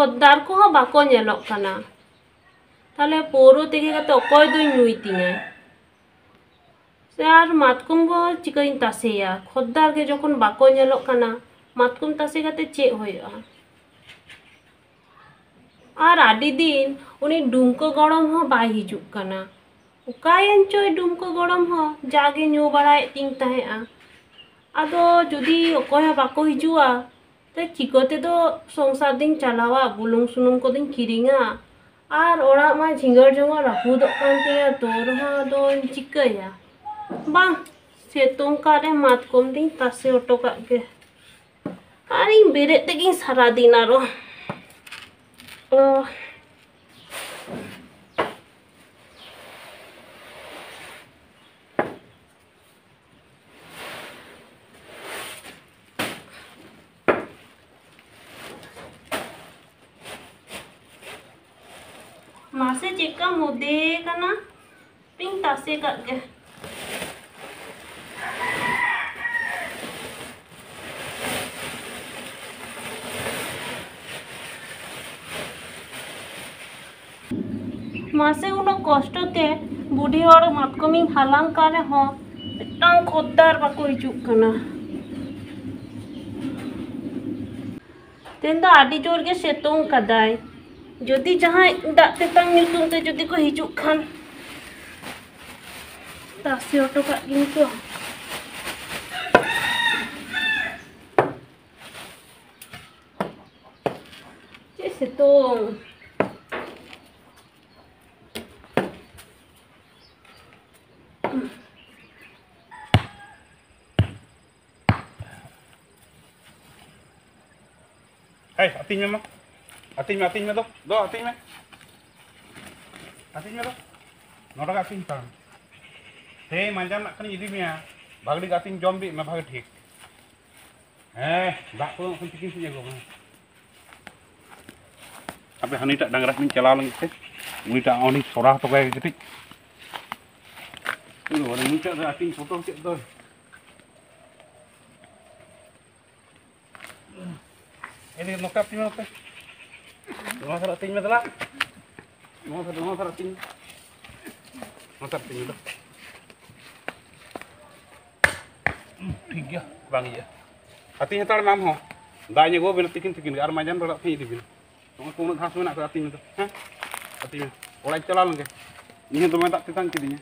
खद्दार को हाँ बाको नेलोक कना ताले पोरो तेगे कते अकोय दो नुई तिंगे से आर मातकुम को चिकन तासेया खद्दार के जखन बाको नेलोक कना मातकुम तासे कते चे होया आर आदि दिन उनी डुमको गरम हो बाय हिजुक कना उकायन चोय डुमको गरम हो जागे न्यू बड़ाय तिंग ताहेआ आदो जुदी अकोय बाको हिजुआ ते चिकोते दो संसार दिन चलावा बुलुंग सुनुम को दिन किरिंगा आर ओड़ा मा झिंगर झंगर रापुदो कान तिंगा तोर हा दो चिकया बांग सेतों कारे मातकुम दिन तासे ओटो कागे आर इन बेरे तेगिं सारा दिन आरो मासे चेका मुदे कना पिंग तासे कागे मासे उनो कष्ट ते बुढ़ी और मातकुमिंग हालांग कारे हो टांग खोदार बाको हिजुक कना तेन दा आदि जोर के सेतोंग कदाय जदि जहां दा तेतांग न्यूतुम ते जदि को हिजुक खान तासे ऑटो का इनको चे सेतोंग Hei, ating me, ating me do ating me do, norak ating tang. Hei, manjang nak kena jadi me, bagdi ating jombi me bagi ठीक. Dak pun cikin sih jago. Apa hani tak dangras ni cala lagi sih, ni tak oni sorah tu kayak gitu. Ini orang ni tak ating foto cek tu. Ini nokap ni apa? Dua sarat ting betul lah. Dua sarat ting. Nokap ting itu. Tiga bang ya. Hati hetar mam ho. Dahnya gua bela tikin. Ar majan berat phi di bin. Tunggu punut khas mana ke hati itu? Hah? Hati. Oleh celal ke? Ini tu tak titang kidinya.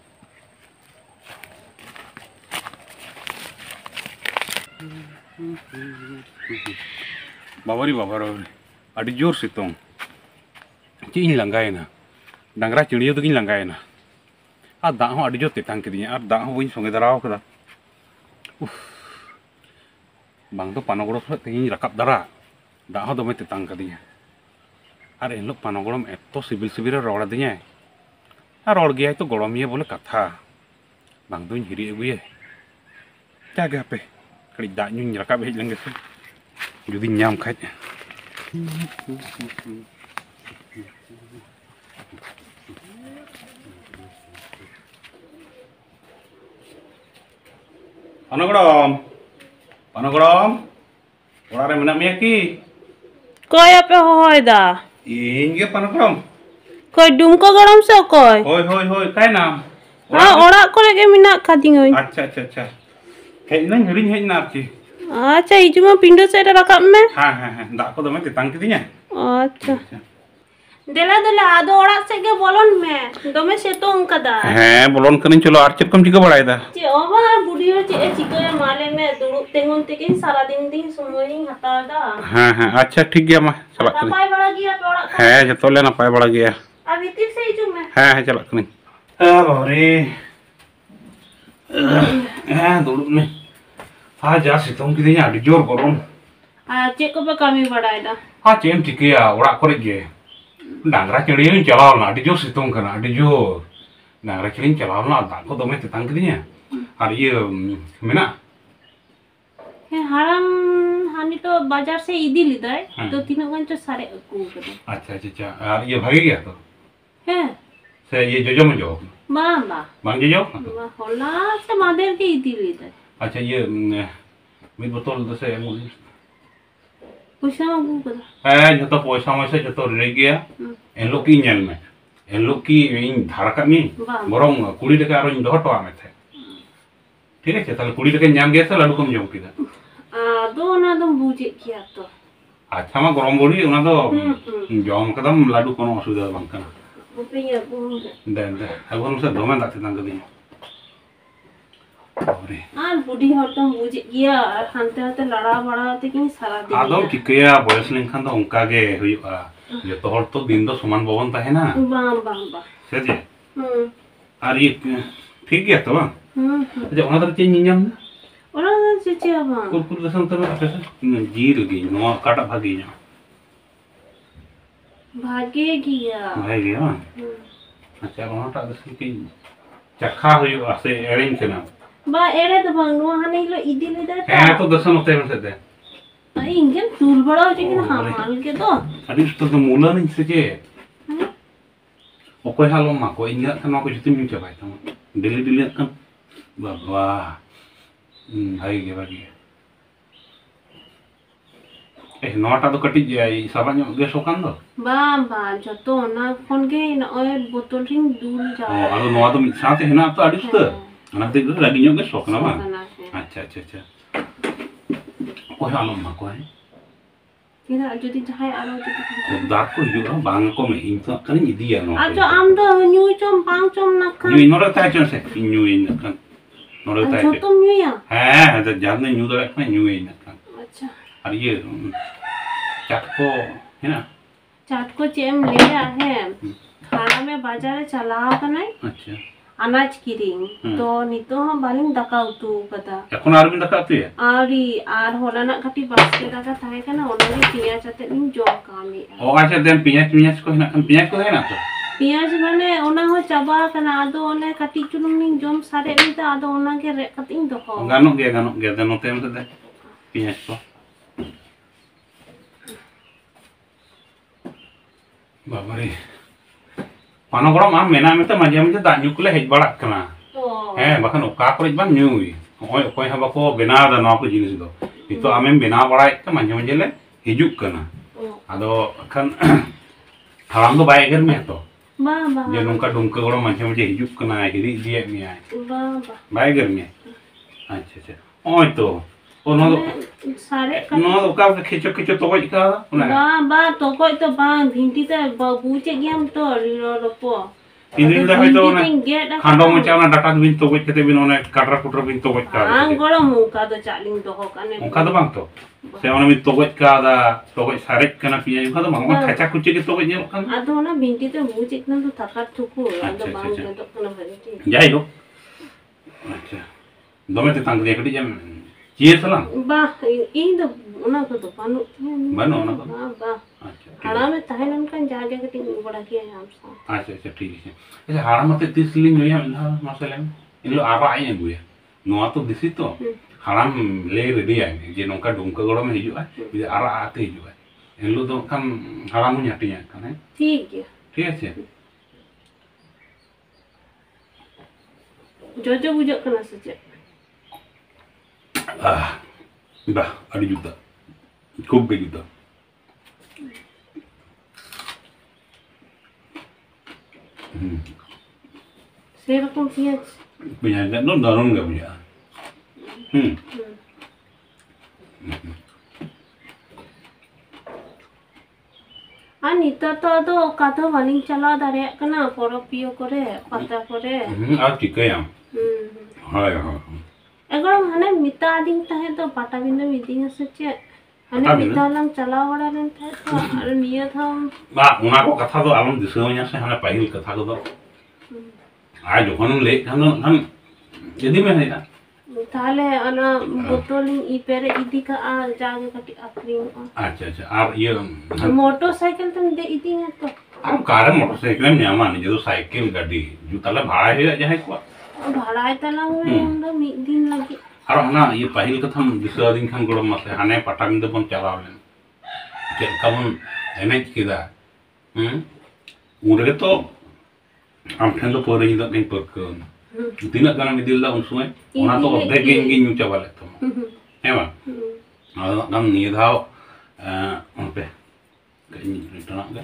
Babari adi jor sitong ci in langgai na dangra chiriyo to kin langgai na a da ho adi jor titang kidinya ar da ho win songe darao kada bang to panogoro tin rakap dara da ho dome titang kidinya ar en lo panogorom etto sibil sibire rora dinya ar ror gya to goromiye bole katha bang duin hiri eguye jaga pe kali da nyun rakap hej langge se jadi nyam kait. Pano garom, orang mana miyaki? कोई पे होय दा Inge pano garom. कोई डुमको गरम से कोई Hoi, kai nam? हाँ ओड़ा करे के मिना खाती हूँ अच्छा. Hej nang hering hej narci. अच्छा इजुमा पिंडो से रकम में हाँ, dak ko dome titang kidinya. अच्छा देला आदो ओड़ा से के बोलन में दमे से तो उनका दा बोलन कनिन चलो आर चेक कम चिका बड़ाई दा चे ओबा बुढ़ियो चे चिका माले में दुड़ुब तेंगुन तेके सारा दिन समय हता दा हाँ अच्छा ठीक गया मा चला कनिन नपाय बड़ा गया पे ओड़ा है जतो ले नपाय बड़ा गया अब इतिर से इजु में हाँ चला कनिन बाबरे दुड़ुब ने जा सितों किदिnya adi jor gorom चेक को पे कमी बढ़ाई दा cem चिकिया ओड़ा करे गे dangra ceriin calaw na adi jor situng kana adi jor dangra ceriin calaw na dak ko dome titang kidinya ar iya mena हारम हानि तो बाजार से इदी लिदा है तो तीनों गंचो सारे अकू करे अच्छा और ये भागी गया तो है से ये जो में जो मामा मांगे जो होला से मादेर के इदी लिदा अच्छा ये मिड बोतल तो से पैसा अगू कदा जो पैसा मैसा जो रेडी गया एनलो की नेल में एनलो की इन धार का मी बरम 20 টাকা और इन दो टका में थे ठीक है ताले 20 টাকা नाम गया से लाडू कम जम किदा दो ना दम बुझे किया तो अच्छा मा गरम बड़ी उना तो जम कदम लाडू कोनो असुविधा बांग कना रुपया देन दे अगन से दोमे दाते तंग दी आर बुढ़ी हर तो बुझे किया और हंते हंते लड़ा बड़ा ते कि सारा दिन आदो चिकया बयस लेनखान तो उनका गे हुआ जो तो हर तो दिन दो समान बवन ताहे ना बाम बाम बा से जे और ये ठीक गया तो अच्छा ओना तो चेंज नियम ओना से चे बा कुल दसन तो जीर गी नो काटा भागी ना भागे गया अच्छा ओना ता दसन की चखा हुआ से एरिंग के ना बा एरे तो बांग नो हने लो इदी ले दे है तो दसन होते हैं से दे आई इंजन टूल बड़ा हो जाएगी ना हाल के तो अभी तो मूला नहीं से जे ओको हालो मा को इंगा kan को जुती मिल चबाय तो डेली डेली kan बाबा हाई गे बागी ए नोटा तो कटी जाय साबा ᱧᱚᱜ गे सोकान दो बा जतो ना फोन के न ओए बोतल रिंग दूर जा आरो नोआ तो मिद साथे हेना तो अडिस तो अना ते लगी ᱧᱚᱜ गे सोकना बा अच्छा अच्छा अच्छा ओको हालो मा को है किना जदी जहाय आरो जदी दार को जुरा बांग को में इन तो कनी इदिया नो आजो आम दो न्यू चम पांग चम नखन न्यू नोरा ता चन से न्यू इन नखन नोरा ता जो तुम न्यू या हां तो जान न्यू दो रखना न्यू इन नखन अच्छा और ये चाट को है ना चाट को चेम ले आ है खाना में बाजार चलाओ कनाय अच्छा अनाज किरिंग तो नितो हम बालिंग दका उतु कदा এখন আর বিন দাকা তুই आरी आर होलाना कटी बास्के दाका थाहे कना ओनागे पियाज आते निं जम कामी ओ अच्छा देन पियाज को हेना kan पियाज को हेना तो पियाज माने ओना हो चाबा कना आदो ओने कटी चुलुम निं जम सारे निता आदो ओनागे रे कतिं दोहो गानो गे देन नोते में दे पियाज को बाबा रे पानो गरम आम मेना में तो माजे माजे दा न्यू कुले हेज बड़ा कना हैं बाखन ओका करे बान न्यूई ओय ओय हा बाको बेना दा नो को जिनिस दो इतो आमें बेना बड़ा एक माजे माजे ले हिजुक कना आदो खन हालाम दो बाय गर में तो बा जे नुका डुमका गरम माजे माजे हिजुक कना हिरी दिए में आय बा बाय गर में अच्छा अच्छा ओय तो ओ नो सारे नो ओका खिचो खिचो तो गई का बा तो कोई तो बा भिंटी ते बुचे गेम तो रिरो रपो इन दिन है तो ना खांडो मचा ना डाटा बिन तो गई कते बिन ओने काटरा कुटर बिन तो गई का आं गड़ो मुका तो चालिंग तो हो कने ओका तो बांग तो से ओने बिन तो गई का दा तो गई सारे कना पिया ओका तो बांग खाचा कुचे के तो गई ने ओका आदो ना भिंटी ते बुचे इतना तो थका थुकु आदो बांग तो कना भरी जाई हो अच्छा दोमे ते तांग दे कटी जम ये सलाम बा इन दो ओना को तो पानो बनो ना तो बा अच्छा हाड़ा में ताहेलन kan जागे कटी बड़ा किया हम सा अच्छा अच्छा ठीक है अच्छा हाड़ा मते 30 लिंग होया ना मसले इन लो आबा आई गुया नोआ तो दिसी तो हाड़ाम ले रेडी आए जे नोका डुमका गड़ो में हिजुआ बिदे आरा आते हिजुआ इन लो तो कम हाड़ाम न्याटिया कने ठीक है ठीक है जो बुझो कना सचे dah ada juga खूब juga सेरकम पियाज punya enggak non daron enggak punya निता तो कथा बालिंग चला दारे कना परब पियो करे पता करे और चिकया हाय हाय एगरम हने मिता दिन तहे तो पाटा बिंदु मीटिंग सचे हने मिता लंग चला वड़ा लेन थे तो और निया था बा उना को कथा तो आलम दिसोnya से हने पहिल कथा को तो आज जोखन ले हम यदि में है ना ताले अना बोतलिंग ई पेरे इदी का आ जागे कटी अक्रीम अच्छा अच्छा आप ये मोटरसाइकिल तुम दे इदी है तो आप कार मोटरसाइकिल में न्यामान जो साइकिल गाड़ी जो ताले भाड़ा है जाए को भाड़ा तला में हम मी दिन लगी और हना ये पहिल कथा दिसो दिन खान गड़म मसे हने पटाबिंद बन चलाव लेन के कमन एनेज किदा उनरे तो हम ठेन तो पोरे हिदा नहीं परकन तीना गाना में दिल दा उन समय ओना तो अधे गेंग न्यू चावल तो हेमा हम निये धाव Kayaknya tenang kan?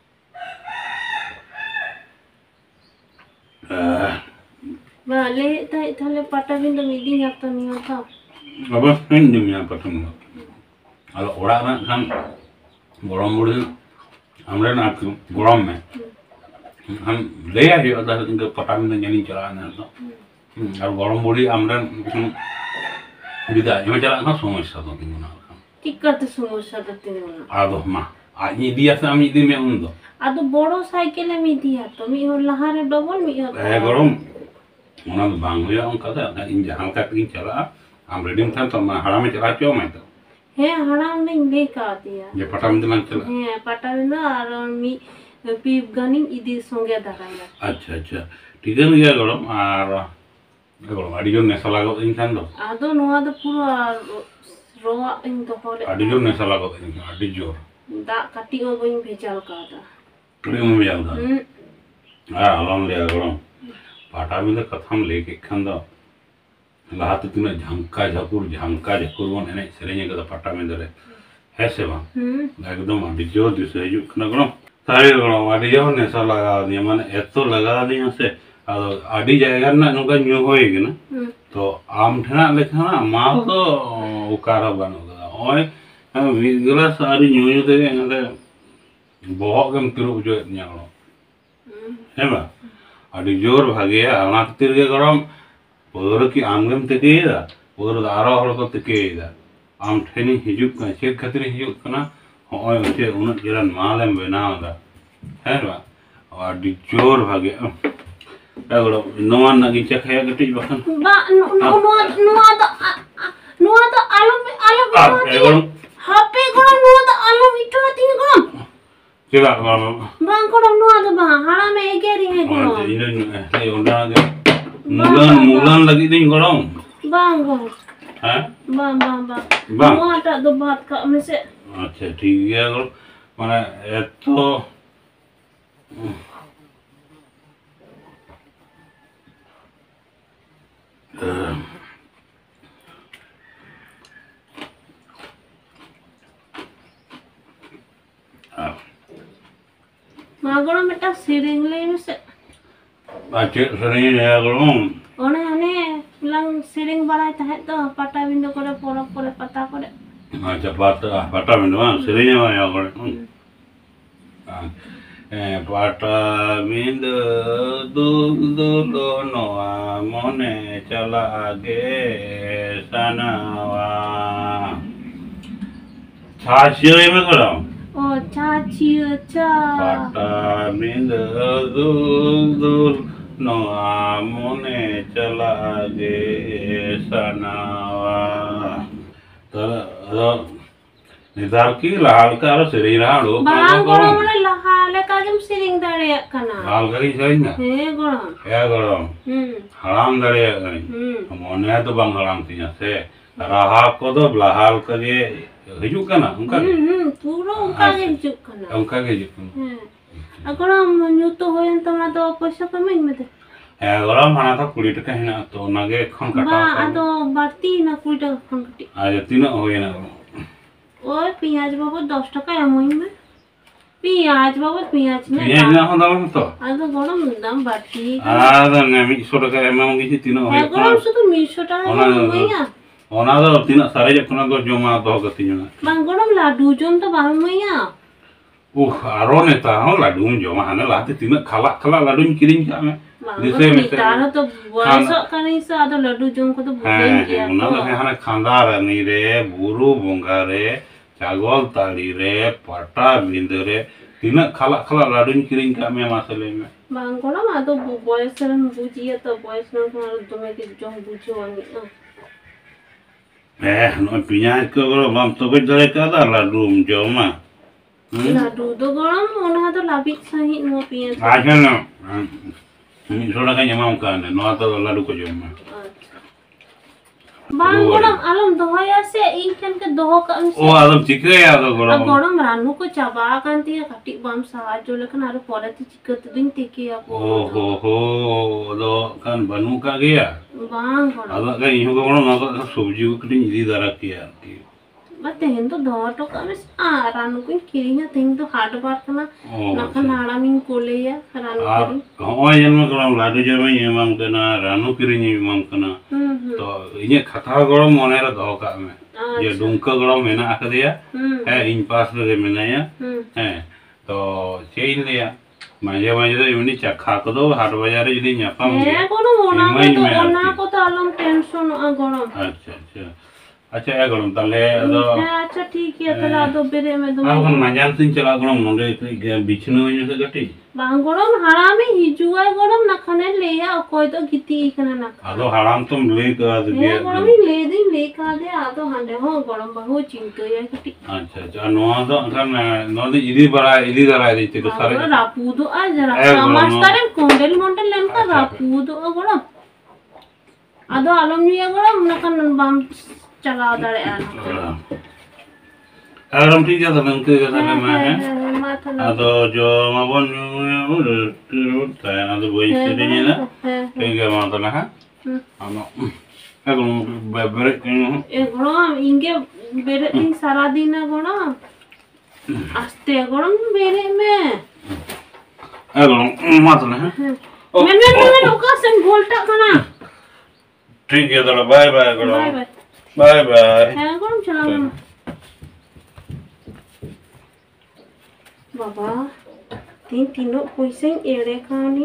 Balik tak thale Pattabhindo meeting apa ni apa? Apa ini yang pertama? Kalau orang kan gorom boleh, amran aku gorom me. हम ले आए अदा इनके पता में नहीं चला ना तो और गरम बोली amran विदा ये चला ना समस्या तो तीन ना Tika tu समस्या तो तीन आदो माँ आज ये दिया से हम ये में उन दो आदो बड़ो साइकिल में media तो मी और लहारे double मी और गरम उन्हें तो बांग लिया उनका तो इन जहाँ तक इन चला हम रेडिंग था तो मैं हरा में चला क्यों मैं तो है हरा में लेकर दिया ये पता में तो चला है Pattabhindo और मी पीप गनिंग इधर सोंगे दराया अच्छा अच्छा ठीक है ना गरम गरम अड़ियों ने सलाह को इंसान दो आदो नुआ तो पूरा रोआ इन तो होले अड़ियों ने सलाह को इंसान अड़ियों दा कटी ओ बइन भेजल का दा तुरी में भेजल का अलम ले गरम Pattabhindo कथम लेके खंडो लाहत तुमने झंका झकुर वन है सेरेंगे का Pattabhindo रे है से बां एकदम अड़ियों दिसे जो कना गरम सारे गरम अड़ियों ने सलाह लगा दिया माने ऐतो लगा दिया से आदि जाएगा ना नुका न्यू होएगी ना तो आम ठना लेखा ना माल तो उकारा बनोगा ओए विगला सारी न्यू ते ने बहुत कम तिरु जो न्यालो है बा आदि जोर भागे आना खातिर के गरम पोर की आमगम तेकेदा पोर दारो हर को तेकेदा आम ठेनी हिजुक का चेक खातिर हिजुक कना ओए उसे उन जरन मालम बनावदा है बा आदि जोर भागे Kalau nuan lagi cek kayak gitu bahkan. Ba nuan to alam itu. HP kalau nuan to alam itu hati ni kalau. Coba kalau. Bang kalau nuan to bang, haram egeri hai kalau. Ini udah lagi. Mulan lagi ni kalau. Bang kalau. Hah? Bang. Bang. Nuan tak dobat kat mesti. अच्छा ठीक है kalau mana itu Magoro meta sering le mesti. Aceh sering ya kalau. Ane lang sering balai tahet tu Pattabhindo kore porok kore pata kore. Macam Pattabhindo kan seringnya ya kalau. Pattabhindo dulu noa mone cala ge sanawa. Chasio ini kalau. Oh caci ca. Pattabhindo dulu noa mone cala ge sanawa. Terus निदार की लाल का और सिरिंग रहा लो बांग गरम ले लाल का जम सिरिंग दाड़े कना लाल करी सिरिंग ना हे गरम हराम दाड़े कनी मोने तो बांग हराम तिया से रहा को तो लाल करे हिजुक कना उनका पूरा उनका के हिजुक कना गरम न्यू तो होयन तमा तो पैसा कमाई में दे गरम हना था 20 टका हिना तो नागे खन काटा बा आदो बाती ना 20 टका खन कटी आज तीन होयना ओए पियाज बाबू 10 टका एमोइन में पियाज बाबू पियाज ने ना हो दाम तो आदो गरम दाम बाटी आदो ने 100 टका एमोइन की तीन होय गरम शुद्ध 100 टका होया ओना दो तीन सारे जखना दो जमा दो गति जना बांग गरम लाडू जोन तो बाम मैया आरो नेता हो लाडू जमा हने लाते तीन खाला लाडू किरिंग का में दिसे में तारो तो बयस कनी से आदो लाडू जोन को तो बुझेन किया ओना तो हने खांदार नी रे बुरु बोंगा रे चागोल ताली रे Pattabhindo रे तीन खाला लाडू किरिंग का में मासले में बांग गरम आदो बयस रन बुझिए तो बयस न तुमे के जोन बुझो आनी नो पियाज को गरम हम तो बेदरे का दा लाडू जमा लाडू तो गरम ओना तो लाबिक सही नो पियाज आछन थोड़ा का जमा का ने नो तो लाडू को जमा बांग गरम आलम दोहया से इनकन के दोह का ओ आलम चिके या तो गरम रानू को चाबा कांती है कटी बम साज जो लेकिन आरो पड़ती चिकत दिन तेके आप ओ हो दो kan banu का गया बांग गरम अब का इहो को बनो ना सब्जी को कटी इदी दरा किया Ba tehen to do to kami ranu kuin kirinya tehen to hard bar kana nakan haramin koleya ranu kiri. Hoi jangan kalau ladu jaman imam kena ranu kirinya imam kena. तो इन्हें खता गरम मने रा दो का में ये डुंका गरम मेना आकर दिया है इन पास में मेना या है तो चेंज लिया माजे माजे तो इवनी चखा को दो हाट बाजार जल्दी न्यापा मुझे है कोनो मोना को तो आलम टेंशन गरम अच्छा ये गरम ताले तो अच्छा ठीक है ताले आदो बेरे में दो आप मजान सिंह चला गरम नोंडे बिछने हुए जो गटी बांग गरम हरामी हिजुआ गरम ना खाने ले या कोई तो गिती इकना ना आदो हराम तुम ले का दे गरम ले का दे आदो हंडे हो गरम बहुत चिंतो या गटी अच्छा नोआ तो kan नोदी इदी दरा दी तो सारे रापूदो आ जरा समास्तारे कोंडेल मोंडेल लेमका रापूदो गरम आदो आलम निया गरम ना kan bam चला दरे आ Alam tiga teman ke kata mana? Atau jo mabon turut saya atau boy sedihnya lah. Tiga mana lah? Ano? Aku beberak ni. Goram inge berak ni saradina goram. Aste goram berak me. Aku mana lah? Men uka sem volta mana? ठीक है तो bye bye करो bye bye है कौन चला बाबा तीनों पैसे एड़े खानी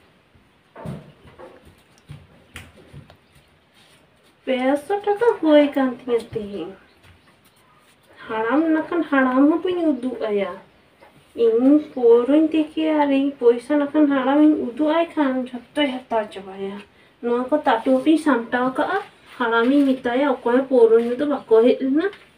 पैसा टका होए कांती हाराम नखन हाराम हो पिन उदु आया इन पोरुन देखे आरे पैसा नखन हाराम इन उदु आय खान झट्टो हता चबाया नो को ताटोपी सामटाव का हारामी मिताया ओकोय पोरुन तो बाको हेना